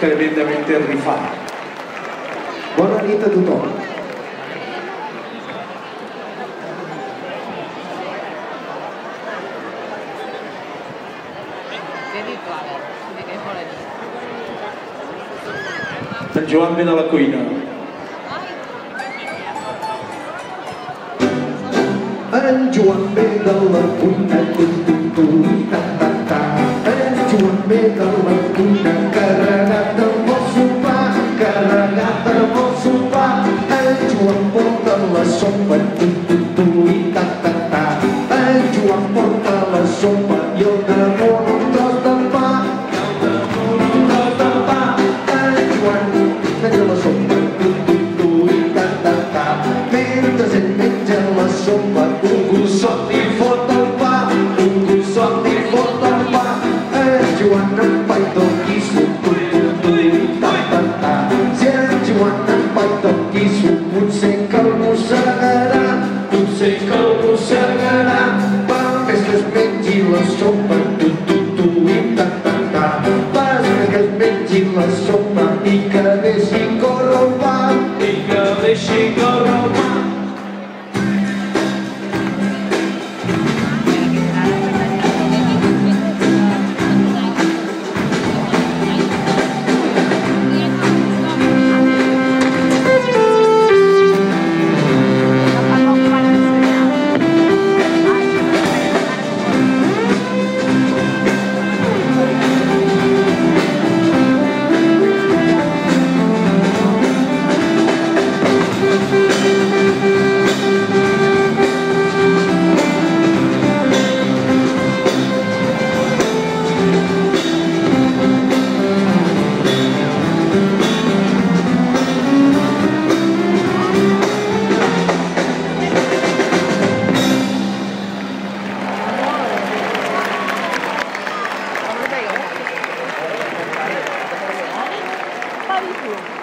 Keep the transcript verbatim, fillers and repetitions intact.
tremendamente rifatta. Buona nit a tothom. En Joan ve de la cuina. En Joan ve de la cuina, tu, tu, tu, ta, ta, ta. En Joan ve de la cuina, carregat amb el sopar, carregat amb el sopar. En Joan porta la sopa, tu, tu, tu, ta, ta, ta. En Joan porta la sopa i el damunt un tros de pa. I el damunt un tros de pa. En Joan menja la sopa, tu, tu, tu, ta, ta, ta. Mentre ell menja la sopa, un gossot li fot el pa, un gossot li fot el pa. En Joan en pai del quisso, tu, tu, tu, ta, ta, ta. Si en Joan en pai del quisso, potser que el mossegarà, potser que el mossegarà. Val més que es mengi la sopa, tu, tu, tu, ta, ta, ta. Val més que es mengi la sopa i que deixi córrer el pa, i que deixi córrer el pa. How do you feel?